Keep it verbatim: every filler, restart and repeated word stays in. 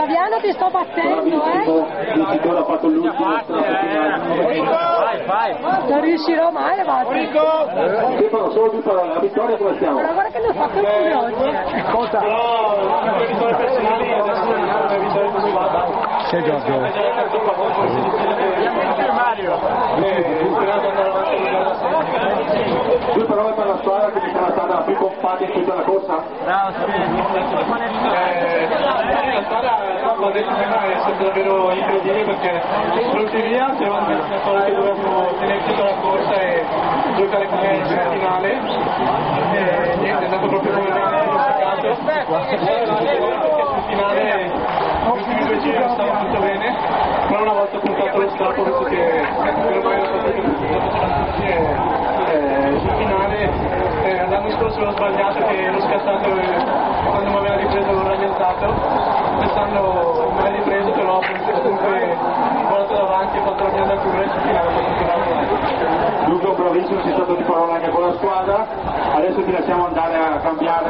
piano ti sto battendo, eh? Vincitore ha fatto l'ultimo Vai, vai. Non riuscirò mai a battere. Stefano, solo tu per la vittoria come stiamo? Ma guarda che ne ho fatto alcune oggi. Conta. Però le vittorie personali adesso non le vittorie così. Sei Giorgio. Mario. Due parole per la squadra che mi sarà stata la più compatta in tutta la corsa? La squadra, l'ho detto prima, è stata davvero incredibile perché pronti via, siamo andati a fare che dovevamo tenere tutta la corsa e giocare come in finale e niente, è andato proprio come in sul finale l'ultimi due giri non stava tutto bene, però una volta puntato lo strappo visto che meno male l'ho fatto e eh, sul finale eh, l'anno scorso l'ho sbagliato che ero scassato e quando mi aveva ripreso l'ho rallentato, quest'anno me l'ha ripreso però comunque volato davanti e ho fatto la mia andatura e sul finale ho fatto Luca, bravissimo, sei stato di parola anche con la squadra, adesso ti lasciamo andare a cambiare